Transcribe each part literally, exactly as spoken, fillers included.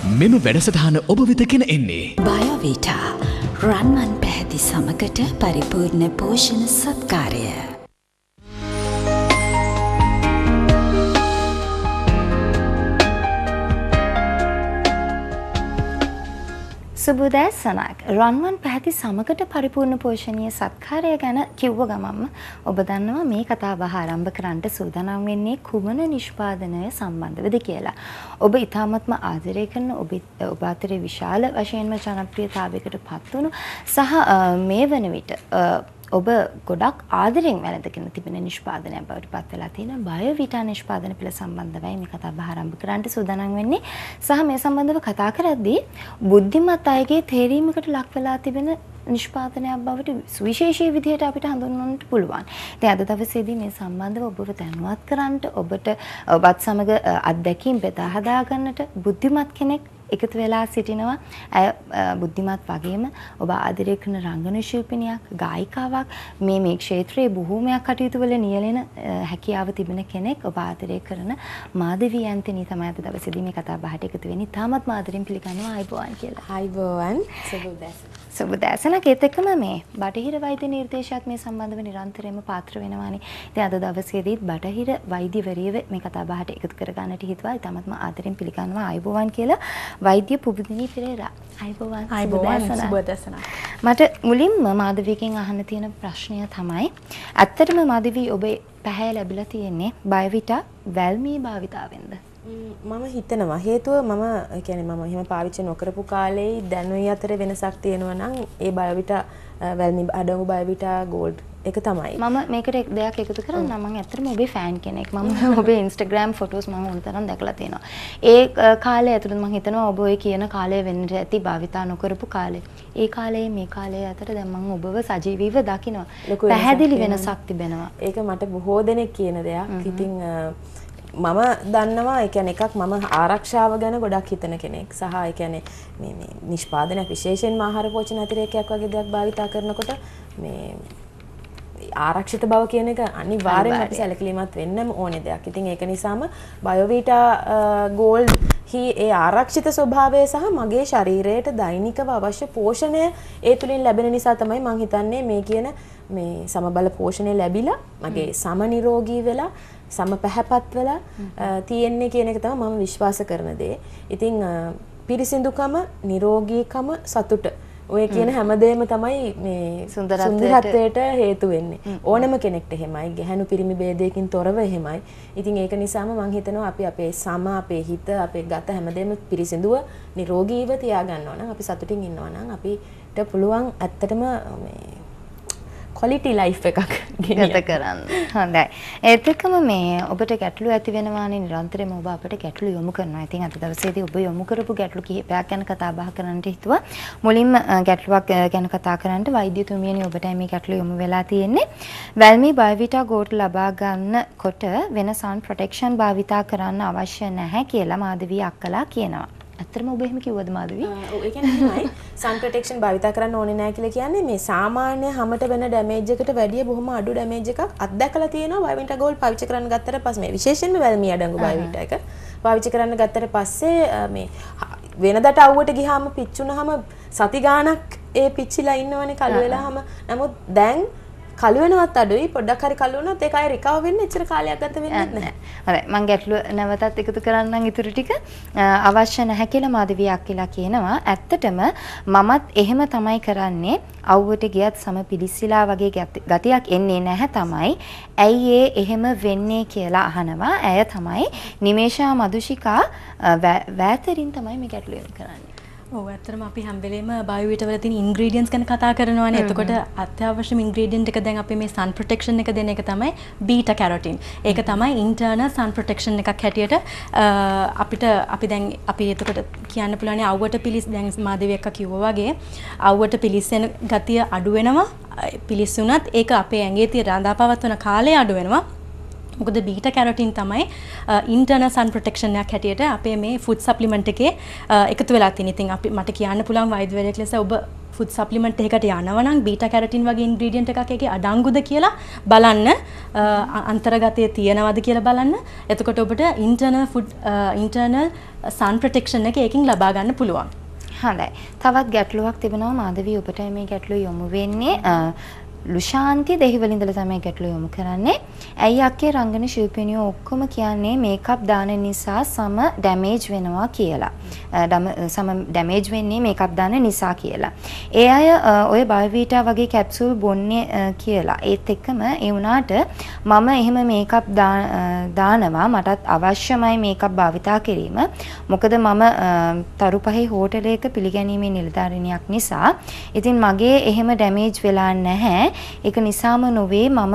මෙම වැඩසටහන ඔබ වෙත ගෙන එන්නේ බයෝවිටා රන්වන් පැහැති සමකට පරිපූර්ණ පෝෂණ සත්කාරය. සුබෝදෑසනක්. රන්වන් පැහැති සමකට පරිපූර්ණ පෝෂණීය සත්කාරය ගැන කිව්ව ගමන්ම ඔබ දන්නවා මේ කතාව ආරම්භ කරන්නට සූදානම් වෙන්නේ කුමන නිෂ්පාදනය සම්බන්ධවද කියලා. ඔබ ඉතාමත්ම ආදරය කරන ඔබ ඔබ අතරේ විශාල වශයෙන්ම ජනප්‍රියතාවයකට පත් වුණු සහ මේ වන විට ඔබ ගොඩක් ආදරෙන් වැළඳගෙන තිබෙන නිෂ්පාදනයක් බවට පත් වෙලා තියෙන බයෝවිටා නිෂ්පාදන පිළ සම්බන්ධවයි මේ කතාව ආරම්භ කරන්නට සූදානම් වෙන්නේ. සහ මේ සම්බන්ධව කතා කරද්දී බුද්ධිමත් අයගේ තේරීමකට ලක් වෙලා තිබෙන නිෂ්පාදනයක් බවට සුවිශේෂී විදිහට අපිට හඳුන්වන්නට පුළුවන්. ඉතින් අද දවසේදී මේ සම්බන්ධව ඔබව දැනුවත් කරන්නට ඔබට ඔබත් සමග අත්දැකීම් බෙදා හදා ගන්නට බුද්ධිමත් කෙනෙක් එකතු වෙලා සිටිනවා. ඇය බුද්ධිමත් වගේම ඔබ ආදරය කරන රංගන ශිල්පිනියක්, ගායිකාවක්, මේ මේ ක්ෂේත්‍රයේ බොහෝමයක් කටයුතු වල නියැලෙන හැකියාව තිබෙන කෙනෙක්. ඔබ ආදරය කරන මාධවී ඇන්තනී තමයි අද දවසේදී මේ කතා බහට එකතු වෙන්නේ. තාමත් ආදරෙන් පිළිගන්නවා ආයිබෝවන් කියලා. ආයිබෝවන්. සුබෝදෑසන. සුබෝදෑසනක්. ඒත් එක්කම මේ බටහිර වෛද්‍ය නිර්දේශයත් මේ සම්බන්ධව නිරන්තරයෙන්ම පාත්‍ර වෙනවානේ. ඉතින් අද දවසේදීත් බටහිර වෛද්‍යවරියව මේ කතා බහට එකතු කරගන්නට හිතුවා. තාමත් ආදරෙන් පිළිගන්නවා ආයිබෝවන් කියලා. වෛද්‍ය පුබුදිනී පෙරේරා. ආයිබෝවන්. සුබෝදෑසන. මට මුලින්ම මාධවීගෙන් අහන්න තියෙන ප්‍රශ්නය තමයි ඇත්තටම මාධවී ඔබේ පැහැය ලැබිලා තියෙන්නේ බයෝවිටා වැල්මී භාවිතාවෙන්ද? මම හිතනවා හේතුව මම කියන්නේ මම එහෙම පාවිච්චි නොකරපු කාලේ දැනුයි අතර වෙනසක් තියෙනවා නම් ඒ බයෝවිටා වැල්මී අඩංගු බයෝවිටා ගෝල්ඩ් එක තමයි. මම මේකට දෙයක් එකතු කරන්න මම ඇත්තටම ඔබේ ෆෑන් කෙනෙක්. මම ඔබේ Instagram ෆොටෝස් මම උන්තරම් දැකලා තියෙනවා. ඒ කාලේ ඇතුළත මම හිතනවා ඔබ ඔය කියන කාලය වෙන්න ඇති භාවිතා නොකරපු කාලේ. ඒ කාලේ මේ කාලේ අතර දැන් මම ඔබව සජීවීව දකිනවා. පැහැදිලි වෙනසක් තිබෙනවා. ඒක මට බොහෝ දෙනෙක් කියන දෙයක්. ඉතින් මම දන්නවා ඒ කියන්නේ එකක් මම ආරක්ෂාව ගැන ගොඩක් හිතන කෙනෙක් සහ ඒ කියන්නේ මේ මේ නිෂ්පාදනයක් විශේෂයෙන්ම ආහාර පෝෂණ අතිරේකයක් වගේ දෙයක් භාවිතා කරනකොට මේ ආරක්ෂිත බව කියන එක අනිවාර්යෙන්ම අපි සැලකිලිමත් වෙන්නම ඕනේ දෙයක්. ඉතින් ඒක නිසාම බයෝවිටා ගෝල්ඩ් හි ඒ ආරක්ෂිත ස්වභාවය සහ මගේ ශරීරයට දෛනිකව අවශ්‍ය පෝෂණය ඒ තුලින් ලැබෙන නිසා තමයි මම හිතන්නේ මේ කියන මේ සමබල පෝෂණය ලැබිලා මගේ සම නිරෝගී වෙලා සම පැහැපත් වෙලා තියෙන්නේ කියන එක තමයි මම විශ්වාස කරන දේ. ඉතින් පිරිසිදුකම, නිරෝගීකම, සතුට ඔය කියන හැමදේම තමයි මේ සුන්දරත්වයට හේතු වෙන්නේ. ඕනම කෙනෙක්ට එහෙමයි. ගැහැණු පිරිමි ભેදයකින් තොරව එහෙමයි. ඉතින් ඒක නිසාම මම හිතනවා අපි අපේ සම, අපේ හිත, අපේ ගත හැමදේම පිරිසිදුව, නිරෝගීව තියාගන්නවා නම් අපි සතුටින් ඉන්නවා නම් අපිට පුළුවන් ඇත්තටම මේ quality life එකක් ගත කරන්න. හොඳයි. ඒත් එක්කම මේ ඔබට ගැටලු ඇති වෙනවානේ නිරන්තරයෙන්ම ඔබ අපට ගැටලු යොමු කරනවා. ඉතින් අද දවසේදී ඔබ යොමු කරපු ගැටලු කිහිපයක් ගැන කතා බහ කරන්නට හිතුවා. මුලින්ම ගැටලුවක් ගැන කතා කරන්නට වෛද්‍යතුමියනි ඔබට මේ ගැටලු යොමු වෙලා තියෙන්නේ. වැල්මී බයෝවිටා ගෝල්ඩ් ලබා ගන්නකොට වෙන සන් ප්‍රොටෙක්ෂන් භාවිතා කරන්න අවශ්‍ය නැහැ කියලා මාධවී අක්කලා කියනවා. ඇත්තටම ඔබ එහෙම කිව්වද මාධවී? ඔව් ඒ කියන්නේ එහෙමයි. සන් ප්‍රොටෙක්ෂන් භාවිතා කරන්න ඕනේ නැහැ කියලා කියන්නේ මේ සාමාන්‍ය හැමට වෙන ඩැමේජ් එකට වැඩිය බොහොම අඩු ඩැමේජ් එකක් අත්දැකලා තියෙනවා බයෝවිටා ගෝල්ඩ් පාවිච්චි කරන්න ගත්තට පස්සේ මේ විශේෂයෙන්ම වැල්මී අඩංගු බයෝවිටා එක පාවිච්චි කරන්න ගත්තට පස්සේ මේ වෙනදට අවුවට ගියාම පිච්චුනහම සති ගාණක් ඒ පිච්චිලා ඉන්නවනේ කළු වෙලාම. නමුත් දැන් කළු වෙනවත් අඩුයි පොඩ්ඩක් හරි කළු වුණත් ඒක අය රිකවර් වෙන්න එච්චර කාලයක් ගත වෙන්නේ නැහැ. හරි මම ගැටලුව නැවතත් එකතු කරන්නම් ඊටු ටික අවශ්‍ය නැහැ කියලා මාධවී අක්කලා කියනවා. ඇත්තටම මමත් එහෙම තමයි කරන්නේ. අවුවට ගියත් සම පිලිසිලා වගේ ගතියක් එන්නේ නැහැ තමයි. ඇයි ඒ එහෙම වෙන්නේ කියලා අහනවා. ඇය තමයි නිමේෂා මදුෂිකා වෑතරින් තමයි මේ ගැටලුව කරන්නේ. ඔව් ඇත්තටම අපි හැම වෙලේම බයෝවිටා වල තියෙන ඉන්ග්‍රීඩියන්ට්ස් ගැන කතා කරනවානේ. එතකොට අත්‍යවශ්‍යම ඉන්ග්‍රීඩියන්ට් එක දැන් අපි මේ සන් ප්‍රොටෙක්ෂන් එක දෙන එක තමයි බීටා කැරොටින්. ඒක තමයි ඉන්ටර්නල් සන් ප්‍රොටෙක්ෂන් එකක් හැටියට අපිට අපි දැන් අපි එතකොට කියන්න පුළුවන් අවුවට පිලිස් දැන් මාධවී අක්කා කිව්වා වගේ අවුවට පිලිස්සෙන ගතිය අඩු වෙනවා. පිලිස්සුණත් ඒක අපේ ඇඟේ තියෙන රඳාපවත්වන කාලය අඩු වෙනවා. මොකද බීටා කැරොටින් තමයි ඉන්ටර්නල් සන් ප්‍රොටෙක්ෂන් එකක් හැටියට අපේ මේ ෆුඩ් සප්ලිමන්ට් එකේ එකතු වෙලා තියෙන. ඉතින් අපි මට කියන්න පුළුවන් වෛද්‍යවරයෙක් ලෙස ඔබ ෆුඩ් සප්ලිමන්ට් එකකට යනවා නම් බීටා කැරටින් වගේ ඉන්ග්‍රීඩියන්ට් එකක් එකේ අඩංගුද කියලා බලන්න අන්තර්ගතයේ තියෙනවද කියලා බලන්න. එතකොට ඔබට internal food internal sun protection එක එකකින් ලබා ගන්න පුළුවන්. හොඳයි. තවත් ගැටලුවක් තිබෙනවා මාධවී ඔබට මේ ගැටලුව යොමු වෙන්නේ ලුෂාන්ති දෙහිවල ඉඳලා තමයි ගැටලුව යොමු කරන්නේ. ඇයි අක්කේ රංගන ශිල්පිනියෝ ඔක්කොම කියන්නේ මේකප් දාන නිසා සම ඩැමේජ් වෙනවා කියලා. සම ඩැමේජ් වෙන්නේ මේකප් දාන නිසා කියලා. ඒ අය ඔය බයෝවිටා වගේ කැප්සූල් බොන්නේ කියලා. ඒත් එක්කම ඒ වුණාට මම එහෙම මේකප් දානවා මටත් අවශ්‍යමයි මේකප් භාවිතා කිරීම. මොකද මම තරුපහේ හෝටලයක පිළිගැනීමේ නිලධාරිනියක් නිසා. ඉතින් මගේ එහෙම ඩැමේජ් වෙලා නැහැ. ඒක නිසාම නොවේ මම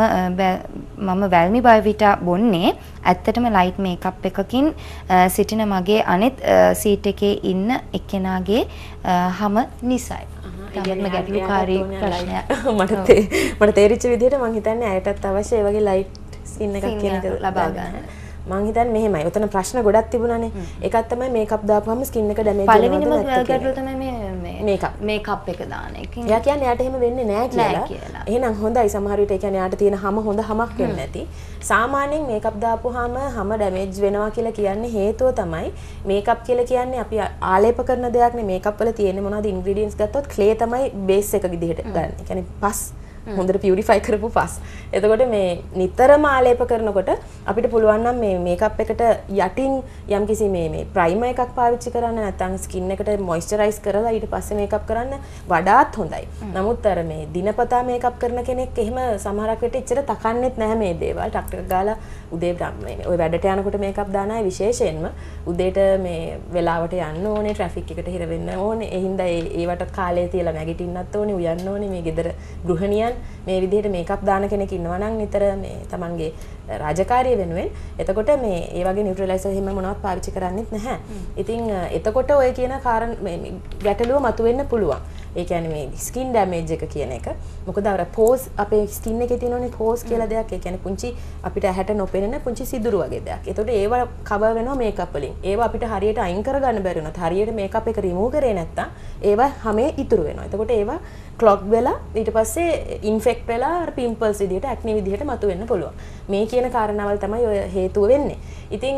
මම වැල්මි බයෝවිටා බොන්නේ ඇත්තටම ලයිට් මේකප් එකකින් සිටින මගේ අනෙත් සීට් එකේ ඉන්න එක්කෙනාගේ හැම නිසයි. තමත්ම ගැටලුකාරී ප්‍රශ්නයක්. මට මට තේරිච්ච විදිහට මම හිතන්නේ ඇයටත් අවශ්‍ය ඒ වගේ ලයිට් ස්කින් එකක් කියන එක ලබා ගන්න. මං හිතන්නේ මෙහෙමයි. උතන ප්‍රශ්න ගොඩක් තිබුණානේ. එකක් තමයි මේකප් දාපුවම ස්කින් එක ඩැමේජ් වෙනවද නැද්ද කියලා. පළවෙනිම ගැටලුව තමයි මේ මේ මේකප් මේකප් එක දාන එක. එයා කියන්නේ එයාට එහෙම වෙන්නේ නැහැ කියලා. එහෙනම් හොඳයි. සමහර විට ඒ කියන්නේ එයාට තියෙන හැම හොඳ හැමක් වෙන්නේ නැති. සාමාන්‍යයෙන් මේකප් දාපුවාම හැම ඩැමේජ් වෙනවා කියලා කියන්නේ හේතුව තමයි මේකප් කියලා කියන්නේ අපි ආලේප කරන දෙයක් නේ. මේකප් වල තියෙන්නේ මොනවද ඉන්ග්‍රීඩියන්ට්ස් ගත්තොත් ක්ලේ තමයි බේස් එක විදිහට ගන්න. ඒ කියන්නේ පස් හොඳට පියුරිෆයි කරපු පස්. එතකොට මේ නිතරම ආලේප කරනකොට අපිට පුළුවන් නම් මේ මේකප් එකට යටින් යම්කිසි මේ මේ ප්‍රයිමර් එකක් පාවිච්චි කරන්න නැත්නම් ස්කින් එකට මොයිස්චරයිස් කරලා ඊට පස්සේ මේකප් කරන්න වඩාත් හොඳයි. නමුත් අර මේ දිනපතා මේකප් කරන කෙනෙක් එහෙම සමහරක් වෙලට ඉච්චර තකන්නෙත් නැහැ මේ දේවල්. ටක් ටක් ගාලා උදේ මේ ඔය වැඩට යනකොට මේකප් දාන අය විශේෂයෙන්ම උදේට මේ වෙලාවට යන්න ඕනේ, ට්‍රැෆික් එකට හිර වෙන්න ඕනේ. ඒ හින්දා ඒ ඒවට කාලය තියලා නැගිටින්නත් ඕනේ, උයන්න ඕනේ. මේ ගෙදර ගෘහණියන් මේ විදිහට මේකප් දාන කෙනෙක් ඉන්නවා නම් නිතර මේ Tamanගේ රාජකාරිය වෙනුවෙන් එතකොට මේ ඒ වගේ නියුට්‍රලයිසර් එහෙම මොනවත් පාවිච්චි කරන්නේත් නැහැ. ඉතින් එතකොට ඔය කියන කාරණ මේ ගැටලුව මතුවෙන්න පුළුවන්. ඒ කියන්නේ මේ ස්කින් ඩැමේජ් එක කියන එක. මොකද අර පෝස් අපේ ස්කින් එකේ තියෙනනේ පෝස් කියලා දෙයක්. ඒ කියන්නේ පුංචි අපිට ඇහැට නොපෙනෙන පුංචි සිදුරු වගේ දෙයක්. එතකොට ඒව කවර් වෙනවා මේකප් වලින්. ඒව අපිට හරියට අයින් කරගන්න බැරි වුණත් හරියට මේකප් එක රිමූව් කරේ නැත්තම් ඒව හැමේ ඉතුරු වෙනවා. එතකොට ඒව ක්ලොග් වෙලා ඊට පස්සේ ඉන්ෆෙක්ට් වෙලා අර පිම්පල්ස් විදිහට ඇක්නි විදිහට මතුවෙන්න පුළුවන්. මේ කියන කාරණාවල් තමයි ඔය හේතුව වෙන්නේ. ඉතින්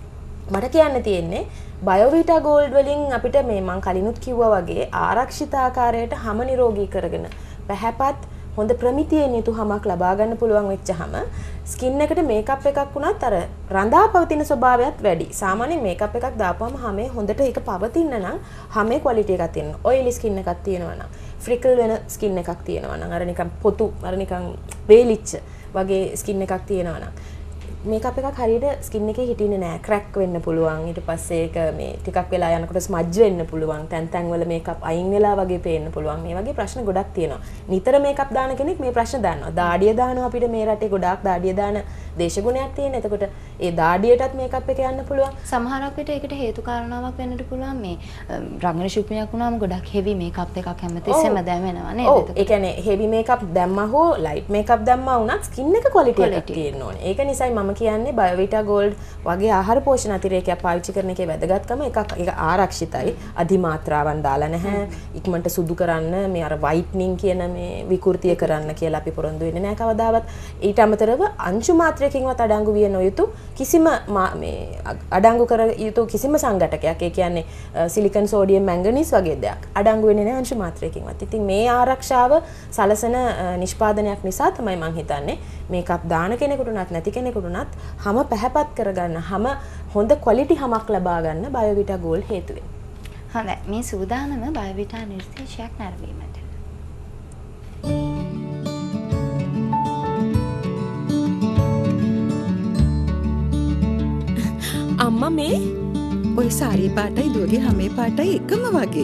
මට කියන්න තියෙන්නේ බයෝවිටා ගෝල්ඩ් වලින් අපිට මේ මං කලිනුත් කිව්වා වගේ ආරක්ෂිත ආකාරයට හැම නිරෝගී කරගෙන පැහැපත් හොඳ ප්‍රමිතියෙන් යුතු හැමක් ලබා ගන්න පුළුවන් වෙච්චහම ස්කින් එකට මේකප් එකක් වුණත් අර රඳා පවතින ස්වභාවයත් වැඩි. සාමාන්‍යයෙන් මේකප් එකක් දාපුවම හැමේ හොඳට ඒක පවතින්න නම් හැමේ ක්වොලිටි එකක් තියෙනවා. ඔයිලි ස්කින් එකක් තියෙනවා නම් ෆ්‍රිකල් වෙන ස්කින් එකක් තියෙනවා නම් අර නිකන් පොතු අර නිකන් වේලිච්ච වගේ ස්කින් එකක් තියෙනවා නම් මේකප් එකක් හරියට ස්කින් එකේ හිටින්නේ නැහැ. ක්‍රැක් වෙන්න පුළුවන්. ඊට පස්සේ ඒක මේ ටිකක් වෙලා යනකොට ස්මජ් වෙන්න පුළුවන්. තැන් තැන් වල මේකප් අයින් වෙලා වගේ පේන්න පුළුවන්. මේ වගේ ප්‍රශ්න ගොඩක් තියෙනවා. නිතර මේකප් දාන කෙනෙක් මේ ප්‍රශ්න දන්නවා. දාඩිය දානවා අපිට මේ රටේ ගොඩාක් දාඩිය දාන දේශගුණයක් තියෙන. එතකොට ඒ දාඩියටත් මේකප් එක යන්න පුළුවන්. සමහරක් විට ඒකට හේතු කාරණාවක් වෙන්නට පුළුවන්. මේ රංගන ශිල්පිනියක් වුණාම ගොඩක් හෙවි මේකප් එකක් හැමතිස්සෙම දැවෙනවා නේද? ඔව්. ඒ කියන්නේ හෙවි මේකප් දැම්මා හෝ ලයිට් මේකප් දැම්මා වුණත් ස්කින් එක ක්වොලිටි එකක් තියෙන්න ඕනේ. ඒක නිසායි මම කියන්නේ බයෝවිටා ගෝල්ඩ් වගේ ආහාර පෝෂණ අතිරේකයක් පාවිච්චි කරන එකේ වැදගත්කම එකක් ඒක ආරක්ෂිතයි. අධිමාත්‍රාවන් දාලා නැහැ. ඉක්මනට සුදු කරන්න මේ අර වයිට්නින් කියන මේ විකෘතිය කරන්න කියලා අපි පොරොන්දු වෙන්නේ නැහැ කවදාවත්. ඊට අමතරව අංශු මාත්‍රයකින්වත් අඩංගු විය නොයුතු කිසිම මේ අඩංගු කර යුතු කිසිම සංඝටකයක්. ඒ කියන්නේ සිලිකන් සෝඩියම් මැංගනීස් වගේ දෙයක් අඩංගු වෙන්නේ නැහැ අංශු මාත්‍රයකින්වත්. ඉතින් මේ ආරක්ෂාව සලසන නිෂ්පාදනයක් නිසා තමයි මම හිතන්නේ මේකප් දාන කෙනෙකුට උනත් නැති කෙනෙකුට උනත් හැම පැහැපත් කරගන්න හැම හොඳ ක්වොලිටි හැමක් ලබා ගන්න බයෝවිටා ගෝල්ඩ් හේතු වෙනවා. හොඳයි. මේ සූදානම බයෝවිටා නිර්දේශයක් නැරඹීමට. අම්මා මේ ඔය සාරි පාටයි දුවගේ හැමේ පාටයි එකම වගේ.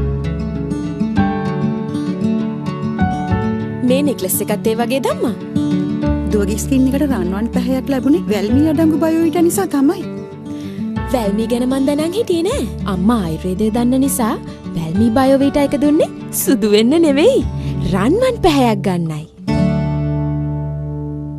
මේ නෙක්ලස් එකත් ඒ වගේ දම්මා. දුවගේ ස්කින් එකට රන්වන් පැහැයක් ලැබුණේ වැල්මි අඩංගු බයෝවිටා නිසා තමයි. වැල්මි ගැන මන් දැනන් හිටියේ නෑ. අම්මා ආයුර්වේදය දන්න නිසා වැල්මි බයෝවිටා එක දුන්නේ සුදු වෙන්න නෙවෙයි රන්වන් පැහැයක් ගන්නයි.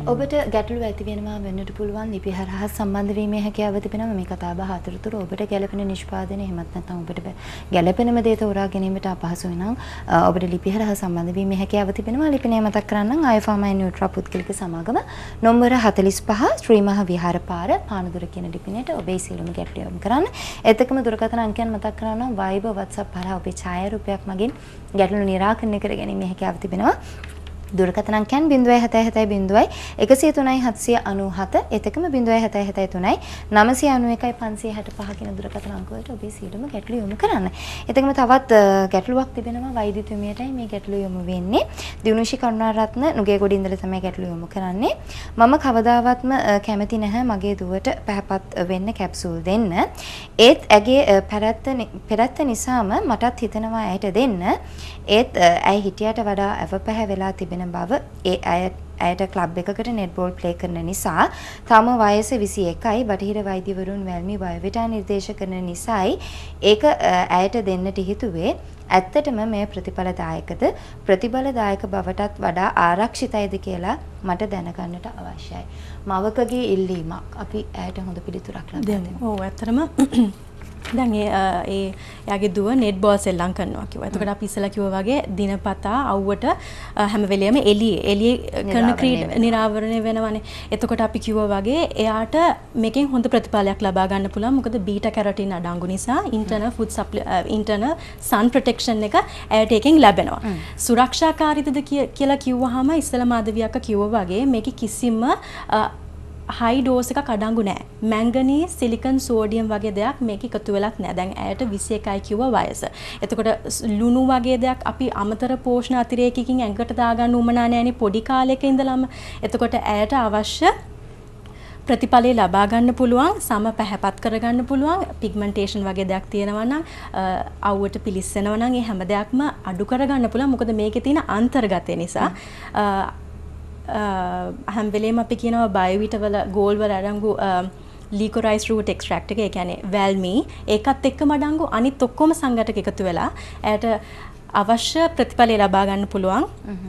ඔබට ගැටලු ඇති වෙනවා වෙන්නට පුළුවන් ලිපි හරහා සම්බන්ධ වීමේ හැකියාව තිබෙනවා මේ කතා බහ අතරතුර ඔබට ගැළපෙන නිෂ්පාදනය එහෙමත් නැත්නම් ඔබට ගැළපෙනම දේ තෝරා ගැනීමට අපහසු වෙනම් ඔබට ලිපි හරහා සම්බන්ධ වීමේ හැකියාව තිබෙනවා ලිපිනය මතක් කරන්නම් ආයෆාමයි නියුට්‍රා පුද්ගලික සමාගම නොම්බර හතළිස් පහ ශ්‍රී මහ විහාර පාර පානදුර කියන ලිපිනයට ඔබේ සියලුම ගැටලු යොමු කරන්න. එතකම දුරකථන අංකයන් මතක් කරනවා Viber WhatsApp හරහා ඔබේ ඡායාරූපයක් මගින් ගැටලු නිරාකරණය කර ගැනීමේ හැකියාව තිබෙනවා. දුරකථන අංකයන් zero seven seven zero one oh three seven nine seven එතකම zero seven seven three nine nine one one five six five කියන දුරකථන අංක වලට ඔබේ සියලුම ගැටලු යොමු කරන්න. එතකම තවත් ගැටලුවක් තිබෙනවා වෛද්‍යතුමියටයි මේ ගැටලු යොමු වෙන්නේ. දිනුෂි කරුණාරත්න නුගේගොඩ ඉඳලා තමයි ගැටලු යොමු කරන්නේ. මම කවදාවත්ම කැමති නැහැ මගේ දුවට පැහැපත් වෙන්න කැප්සූල් දෙන්න. ඒත් ඇගේ පැරැත්ත පෙරැත්ත නිසාම මටත් හිතෙනවා ඇයට දෙන්න. ඒත් ඇයි හිටියට වඩා අවපැහැ වෙලා තිබෙන බව ඒ අය ඇයට ක්ලබ් එකකට නෙට්බෝල් ප්ලේ කරන නිසා තම වයස විසි එකයි බටහිර වෛද්‍යවරුන් වැල්මි බයෝවිටා නිර්දේශ කරන නිසායි ඒක ඇයට දෙන්නට හිතුවේ. ඇත්තටම මේ ප්‍රතිඵලදායකද ප්‍රතිඵලදායක බවටත් වඩා ආරක්ෂිතයිද කියලා මට දැනගන්නට අවශ්‍යයි. මවකගේ ඉල්ලීමක් අපි ඇයට හොඳ පිළිතුරක් ලබා දෙමු. ඔව් ඇත්තටම දැන් ඒ ඒ යාගේ දුව නෙට් බෝල් සෙල්ලම් කරනවා කිව්වා. එතකොට අපි ඉස්සලා කිව්වා වගේ දිනපතා අවුවට හැම වෙලෙම එළියේ එළියේ කරන ක්‍රීඩ නිරාවරණය වෙනවනේ. එතකොට අපි කිව්වා වගේ එයාට මේකෙන් හොඳ ප්‍රතිඵලයක් ලබා ගන්න පුළුවන්. මොකද බීටා කැරොටින් අඩංගු නිසා ඉන්ටර්නල් ෆුඩ් සප්ලි ඉන්ටර්නල් සන් ප්‍රොටෙක්ෂන් එක ඇයට එකෙන් ලැබෙනවා. සුරක්ෂාකාරීද කියලා කිව්වහම ඉස්සලා මාධවියක කිව්වා වගේ මේකේ කිසිම හයි ඩෝස් එකක් අඩංගු නැහැ. මැංගනීස්, සිලිකන්, සෝඩියම් වගේ දෙයක් මේක එකතු වෙලක් නැහැ. දැන් ඇයට විසි එකයි කිව්ව වයස. එතකොට ලුණු වගේ දෙයක් අපි අමතර පෝෂණ අතිරේකකින් ඇඟට දාගන්න උවමනා නැහැනේ පොඩි කාලයක ඉඳලම. එතකොට ඇයට අවශ්‍ය ප්‍රතිඵලය ලබා ගන්න පුළුවන්, සම පැහැපත් කර ගන්න පුළුවන්, පිග්මන්ටේෂන් වගේ දෙයක් තියෙනවා නම් අවුවට පිලිස්සෙනවා නම් ඒ හැම දෙයක්ම අඩු කර ගන්න පුළුවන්. මොකද මේකේ තියෙන අන්තර්ගතය නිසා හැම වෙලේම අපි කියනවා බයෝවිට වල ගෝල් වල අඩංගු ලිකොරයිස් රූට් එක්ස්ට්‍රැක්ට් එක, ඒ කියන්නේ වැල්මි, ඒකත් එක්කම අඩංගු අනිත් ඔක්කොම සංඝටක එකතු වෙලා ඇයට අවශ්‍ය ප්‍රතිඵලය ලබා ගන්න පුළුවන්.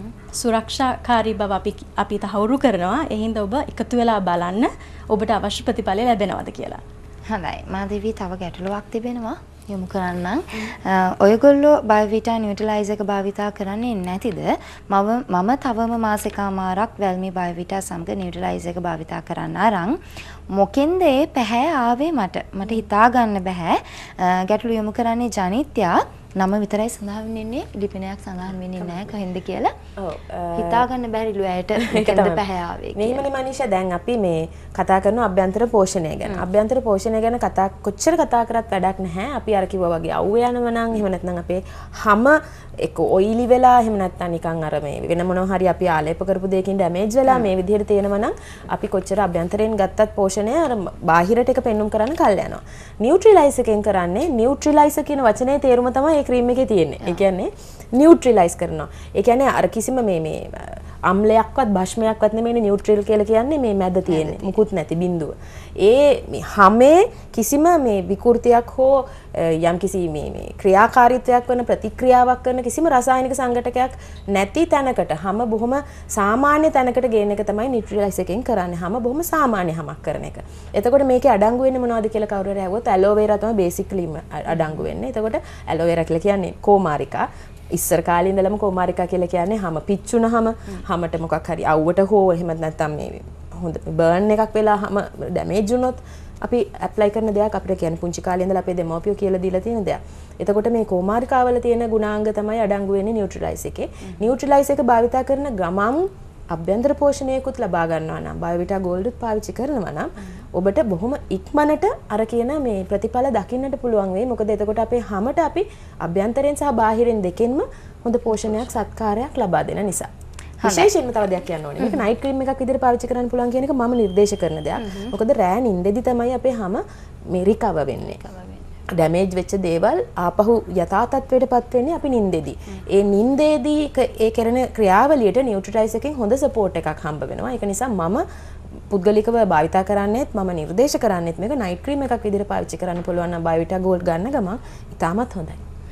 සුරක්ෂාකාරී බව අපි අපි තහවුරු කරනවා. ඒ හින්දා ඔබ එකතු වෙලා බලන්න ඔබට අවශ්‍ය ප්‍රතිඵලය ලැබෙනවද කියලා. හොඳයි. මාදේවි තව ගැටලුවක් තිබෙනවා. යොමු කරන්නම්. ඔයගොල්ලෝ බයෝවිටා නියුට්‍රලයිසර් එක භාවිතා කරන්නේ නැතිද? මම මම තවම මාසෙකමාරක් වැල්මි බයෝවිටා සමග නියුට්‍රලයිසර් එක භාවිතා කරන්න අරන් මොකෙන්ද ඒ පැහැ ආවේ මට මට හිතා ගන්න බෑ. ගැටළු යොමු කරන්නේ ජනිත්‍යා නම විතරයි සඳහන් වෙන්නේ, ලිපිනයක් සඳහන් වෙන්නේ නැහැ කොහෙන්ද කියලා. ඔව් හිතා ගන්න බැරිලු ඇයට මොකෙන්ද පැහැ ආවේ කියලා. මේමනේ මනීෂා දැන් අපි මේ කතා කරන අභ්‍යන්තර පෝෂණය ගැන. අභ්‍යන්තර පෝෂණය ගැන කතා කොච්චර කතා කරත් වැඩක් නැහැ. අපි අර කිව්වා වගේ අවුව යනවා නම් එහෙම නැත්නම් අපේ හැම එක ඔයිලි වෙලා එහෙම නැත්නම් නිකන් අර මේ වෙන මොනවා හරි අපි ආලේප කරපු දෙයකින් ඩැමේජ් වෙලා මේ විදිහට තියෙනවා නම් අපි කොච්චර අභ්‍යන්තරයෙන් ගත්තත් පෝෂණය අර බාහිරට එක පෙන්눔 කරන්න කල් යනවා. නියුට්‍රලයිස් එකෙන් කරන්නේ නියුට්‍රලයිස් කියන වචනේ තේරුම තමයි මේ ක්‍රීම් එකේ තියෙන්නේ. ඒ කියන්නේ නියුට්‍රලයිස් කරනවා. ඒ කියන්නේ අර කිසිම මේ මේ අම්ලයක්වත් භෂ්මයක්වත් නෙමෙයි නියුට්‍රල් කියලා කියන්නේ මේ මැද තියෙන්නේ. මුකුත් නැති බිඳුව. ඒ මේ හැමේ කිසිම මේ විකෘතියක් හෝ යම්කිසි මේ මේ ක්‍රියාකාරීත්වයක් වෙන ප්‍රතික්‍රියාවක් කරන කිසිම රසායනික සංඝටකයක් නැති තැනකට හැම බොහොම සාමාන්‍ය තැනකට ගේන එක තමයි නියුට්‍රලයිස් එකෙන් කරන්නේ. හැම බොහොම සාමාන්‍ය හැමක් කරන එක. එතකොට මේකේ අඩංගු වෙන්නේ මොනවද කියලා කවුරු හරි අහුවොත් ඇලෝවේරා තමයි බේසිකලිම අඩංගු වෙන්නේ. එතකොට ඇලෝවේරා කියලා කියන්නේ කෝමාරිකා. ඉස්සර කාලේ ඉඳලම කෝමාරිකා කියලා කියන්නේ හැම පිච්චුනහම හැමට මොකක් හරි අවුවට හෝ එහෙමත් නැත්නම් මේ හොඳ බර්න් එකක් වෙලා හැම ඩැමේජ් වුණොත් අපි ඇප්ලයි කරන දෙයක් අපිට කියන්නේ පුංචි කාලේ ඉඳලා අපේ දෙමව්පියෝ කියලා දීලා තියෙන දෙයක්. එතකොට මේ කෝමාරිකාවල තියෙන ගුණාංග තමයි අඩංගු වෙන්නේ නියුට්‍රලයිස් එකේ. නියුට්‍රලයිස් එක භාවිතා කරන ගමම් අභ්‍යන්තර පෝෂණයකුත් ලබා ගන්නවා නම් බයෝවිටා ගෝල්ඩ්ත් පාවිච්චි කරනවා නම් ඔබට බොහොම ඉක්මනට අර කියන මේ ප්‍රතිඵල දකින්නට පුළුවන් වෙයි. මොකද එතකොට අපේ හැමට අපි අභ්‍යන්තරයෙන් සහ බාහිරින් දෙකෙන්ම හොඳ පෝෂණයක් සත්කාරයක් ලබා දෙන නිසා. විශේෂයෙන්ම තව දෙයක් කියන්න ඕනේ. මේක නයිට් ක්‍රීම් එකක් විදිහට පාවිච්චි කරන්න පුළුවන් කියන එක මම නිර්දේශ කරන දෙයක්. මොකද රෑ නිින්දෙදි තමයි අපේ හැම මේ රිකවර් වෙන්නේ. ඩැමේජ් වෙච්ච දේවල් ආපහු යථා තත්ත්වයටපත් වෙන්නේ අපි නිින්දෙදි. ඒ නිින්දේදී ඒ කරන ක්‍රියාවලියට නියුට්‍රලයිස් එකෙන් හොඳ සපෝට් එකක් හම්බ වෙනවා. ඒක නිසා මම පුද්ගලිකව භාවිතා කරන්නේත් මම නිර්දේශ කරන්නේත් මේක නයිට් ක්‍රීම් එකක් විදිහට පාවිච්චි කරන්න පුළුවන් නම් බයෝවිටා ගෝල්ඩ් ගන්න ගමන් ඉතාමත් හොඳයි.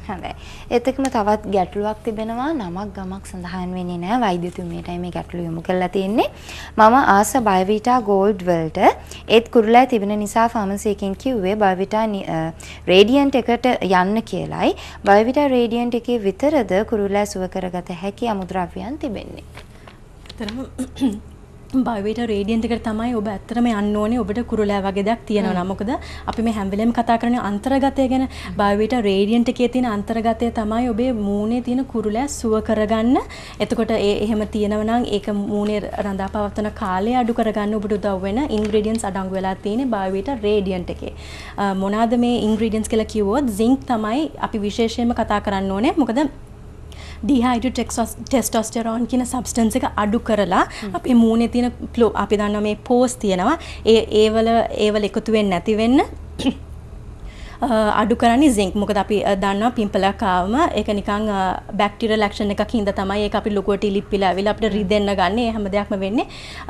හොඳයි. ඒත් එක්කම තවත් ගැටලුවක් තිබෙනවා. නමක් ගමක් සඳහන් වෙන්නේ නැහැ. වෛද්‍යතුමියටයි මේ ගැටලුව යොමු කරලා තියෙන්නේ. මම ආස බයෝවිටා ගෝල්ඩ් වලට ඒත් කුරුල්ලා තිබෙන නිසා ෆාමසි එකෙන් කිව්වේ බයෝවිටා රේඩියන්ට් එකට යන්න කියලායි. බයෝවිටා රේඩියන්ට් එකේ විතරද කුරුල්ලා සුව කරගත හැකි අමුද්‍රව්‍යයන් තිබෙන්නේ. බයෝවිටා රේඩියන්ට් එකට තමයි ඔබ ඇත්තටම යන්න ඕනේ. ඔබට කුරුලෑ වගේ දෙයක් තියෙනවා නම් මොකද අපි මේ හැම වෙලෙම කතා කරන්නේ අන්තර්ගතය ගැන. බයෝවිටා රේඩියන්ට් එකේ තියෙන අන්තර්ගතය තමයි ඔබේ මූණේ තියෙන කුරුලෑ සුව කරගන්න. එතකොට ඒ එහෙම තියෙනවා නම් ඒක මූණේ රඳා පවත්වන කාලය අඩු කරගන්න ඔබට උදව් වෙන ඉන්ග්‍රීඩියන්ට්ස් අඩංගු වෙලා තියෙන්නේ බයෝවිටා රේඩියන්ට් එකේ. මොනවාද මේ ඉන්ග්‍රීඩියන්ට්ස් කියලා කිව්වොත් zink තමයි අපි විශේෂයෙන්ම කතා කරන්න ඕනේ. මොකද ඩිහයිඩ්‍රේට් ටෙස්ටොස්ටෙරෝන් කියන සබ්ස්ටන්ස් එක අඩු කරලා අපේ මූණේ තියෙන අපි දන්නවා මේ පෝස් තියෙනවා ඒ ඒවල ඒවල එකතු වෙන්නේ නැති වෙන්න අඩු කරන්නේ zink. මොකද අපි දන්නවා පිම්පල් එකක් ආවම ඒක නිකන් බැක්ටීරියල් ඇක්ෂන් එකක් හින්දා තමයි ඒක අපි ලොකුවට ඉලිප්පිලා ආවිලා අපිට රිදෙන්න ගන්න. ඒ හැම දෙයක්ම වෙන්නේ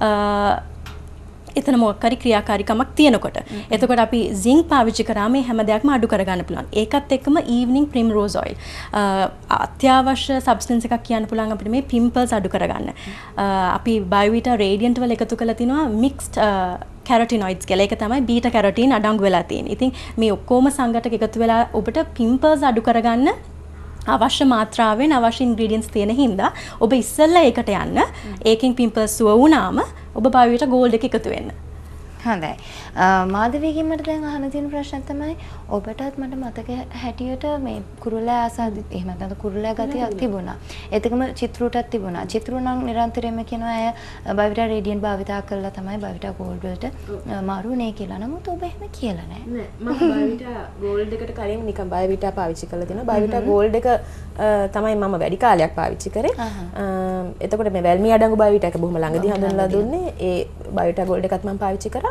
එතන මොකක් හරි ක්‍රියාකාරීකමක් තියෙනකොට. එතකොට අපි zink පාවිච්චි කරාම මේ හැම දෙයක්ම අඩු කරගන්න පුළුවන්. ඒකත් එක්කම evening primrose oil අත්‍යවශ්‍ය සබ්ස්ටන්ස් එකක් කියන්න පුළුවන් අපිට මේ pimples අඩු කරගන්න. අපි බයෝවිටා රේඩියන්ට් වල එකතු කරලා තිනවා mixed carotenoids කියලා. ඒක තමයි beta carotene අඩංගු වෙලා තියෙන්නේ. ඉතින් මේ ඔක්කොම සංගතක එකතු වෙලා ඔබට pimples අඩු කරගන්න අවශ්‍ය මාත්‍රාවෙන් අවශ්‍ය ඉන්ග්‍රීඩියන්ට්ස් තියෙන හින්දා ඔබ ඉස්සෙල්ලා ඒකට යන්න. ඒකෙන් පිම්පල්ස් සුව වුණාම ඔබ බයෝවිටා ගෝල්ඩ් එක එකතු වෙන්න. හොඳයි. මාධවීගෙන් මට දැන් අහන්න තියෙන ප්‍රශ්න තමයි ඔබටත් මට මතක හැටියට මේ කුරුල්ලා ආසාදි එහෙම නැත්නම් කුරුල්ලා ගතියක් තිබුණා. ඒකම චිත්‍රූටත් තිබුණා. චිත්‍රූ නම් නිරන්තරයෙන්ම කියනවා අය බයෝවිටා රේඩියන්ට් භාවිතා කරලා තමයි බයෝවිටා ගෝල්ඩ් වලට මාරුනේ කියලා. නමුත් ඔබ එහෙම කියලා නැහැ. නෑ මම බයෝවිටා ගෝල්ඩ් එකට කලින් නිකන් බයෝවිටා පාවිච්චි කරලා තිනවා. බයෝවිටා ගෝල්ඩ් එක තමයි මම වැඩි කාලයක් පාවිච්චි කරේ. එතකොට මේ වැල්මි අඩංගු බයෝවිටා එක බොහොම ළඟදී හඳුන්වලා දුන්නේ. ඒ බයෝවිටා ගෝල්ඩ් එකත් මම පාවිච්චි කරා.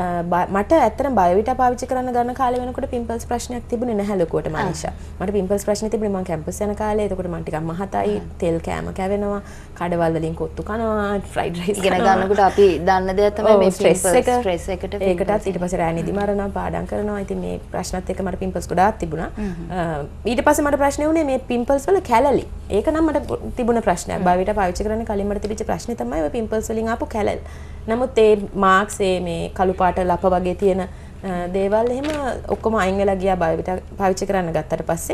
මට ඇත්තටම බයෝවිටා පාවිච්චි කරන්න ගන්න කාලේ වෙනකොට පිම්පල්ස් ප්‍රශ්නයක් තිබුණේ නැහැ ලොකුවට මනිෂා. මට පිම්පල්ස් ප්‍රශ්නේ තිබුණේ මම කැම්පස් යන කාලේ. එතකොට මම ටිකක් මහතයි, තෙල් කෑම කැවෙනවා, කඩවල් වලින් කොත්තු කනවා, ෆ්‍රයිඩ් රයිස් ඉගෙන ගන්නකොට අපි දන්න දේ තමයි මේ ස්ට්‍රෙස් එක. ස්ට්‍රෙස් එකට ඒකටත් ඊට පස්සේ රෑ නිදි මරනවා, පාඩම් කරනවා. ඉතින් මේ ප්‍රශ්නත් එක්ක මට පිම්පල්ස් ගොඩාක් තිබුණා. ඊට පස්සේ මට ප්‍රශ්නේ වුණේ මේ පිම්පල්ස් වල කැලලි. ඒක නම් මට තිබුණ ප්‍රශ්නයක්. බයෝවිටා පාවිච්චි කරන්න කලින් මට තිබිච්ච ප්‍රශ්නේ තමයි ඔය පිම්පල්ස් වලින් ආපු කැලල්. නමුත් ඒ මාක්ස් ඒ මේ කළු පාට ලප වගේ තියෙන දේවල් එහෙම ඔක්කොම අයින් වෙලා ගියා බයෝවිටා පාවිච්චි කරන්න ගත්තට පස්සේ.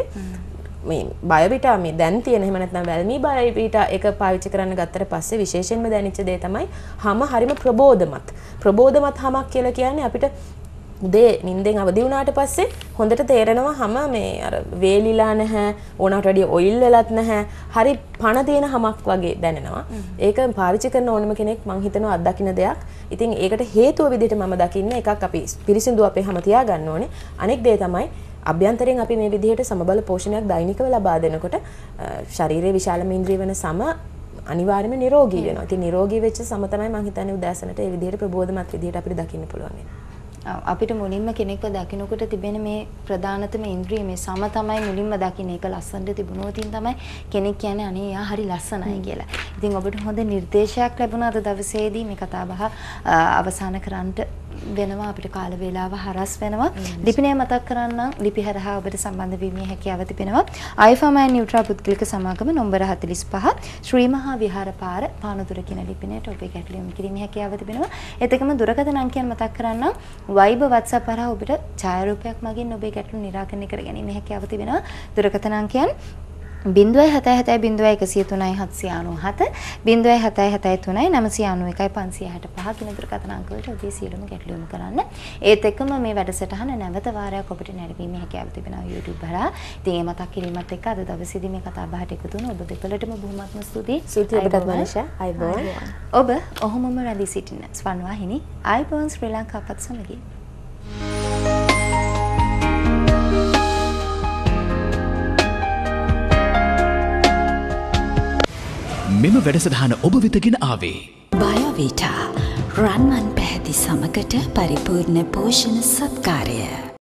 මේ බයෝවිටා මේ දැන් තියෙන එහෙම නැත්නම් වැල්මි බයෝවිටා එක පාවිච්චි කරන්න ගත්තට පස්සේ විශේෂයෙන්ම දැනෙච්ච දේ තමයි හැම හරිම ප්‍රබෝධමත්. ප්‍රබෝධමත් හැමක් කියලා කියන්නේ අපිට උදේ නිින්දෙන් අවදි වුණාට පස්සේ හොඳට තේරෙනවා හැම මේ අර වේලිලා නැහැ, ඕනකට වැඩිය ඔයිල් වෙලත් නැහැ. හරි පණ තියෙන හැමක් වගේ දැනෙනවා. ඒක පාවිච්චි කරන ඕනම කෙනෙක් මං හිතනවා අත්දකින්න දෙයක්. ඉතින් ඒකට හේතුව විදිහට මම දකින්නේ එකක් අපි පිරිසිදු අපේ හැම තියා ගන්න ඕනේ. අනෙක් දේ තමයි අභ්‍යන්තරයෙන් අපි මේ විදිහට සමබල පෝෂණයක් දෛනිකව ලබා දෙනකොට ශරීරයේ විශාලම ඉන්ද්‍රිය වෙන සම අනිවාර්යයෙන්ම නිරෝගී වෙනවා. ඉතින් නිරෝගී වෙච්ච සම තමයි මම හිතන්නේ උදෑසනට ඒ විදිහට ප්‍රබෝධමත් විදිහට අපිට දකින්න පුළුවන් වෙන්නේ. අපිට මුලින්ම කෙනෙක්ව දකින්නකොට තිබෙන මේ ප්‍රධානතම ඉන්ද්‍රිය මේ සම තමයි මුලින්ම දකින්න. ඒක ලස්සනට තිබුණොත් තමයි කෙනෙක් කියන්නේ අනේ යා හරි ලස්සනයි කියලා. ඉතින් ඔබට හොඳ නිර්දේශයක් ලැබුණා අද දවසේදී මේ කතා බහ අවසන් කරන්නට වෙනවා. අපිට කාල වේලාව හරස් වෙනවා. ලිපිනය මතක් කරන්නම් ලිපි හරහා ඔබට සම්බන්ධ වීමේ හැකියාව තිබෙනවා. අයිෆාමයි නියුට්‍රා පුද්ගලික සමාගම නම්බර හතළිස් පහ ශ්‍රී මහා විහාර පාර පානදුර කියන ලිපිනයට ඔබේ ගැටළු යොමු කිරීමේ හැකියාව තිබෙනවා. ඒත් එකම දුරකථන අංකයන් මතක් කරන්නම්. Viber WhatsApp හරහා ඔබට ඡායාරූපයක් මගින් ඔබේ ගැටළු निराකරණය කර ගැනීම හැකියාව තිබෙනවා. දුරකථන අංකයන් බිංදුවයි හතයි හතයි බිංදුවයි එකසිය තුනයි හත්සිය අනූහත බිංදුවයි හතයි හතයි තුනයි නවසිය අනූ එකයි පන්සිය හැට පහ කියන දුරකථන අංක වලට ඔබේ සියලුම ගැටළු යොමු කරන්න. ඒත් එක්කම මේ වැඩසටහන නැවත වාරයක් ඔබට නැරඹීමේ හැකියාව තිබෙනවා YouTube හරහා. ඉතින් ඒ මතක් කිරීමත් එක්ක අද දවසේදී මේ කතා බහට එකතු වුණ ඔබ දෙපළටම බොහොමත්ම ස්තුතියි. ස්තුතියි ඔබට මනීෂා. අයබෝන්. ඔබ ඔහොමම රැඳී සිටින ස්වර්ණවාහිනී අයබෝන් ශ්‍රී ලංකාපත් සමගින් මෙම වැඩසටහන ඔබ වෙතගෙන ආවේ බයෝවිටා රන්වන් පැහැති සමකට පරිපූර්ණ පෝෂණ සත්කාරය.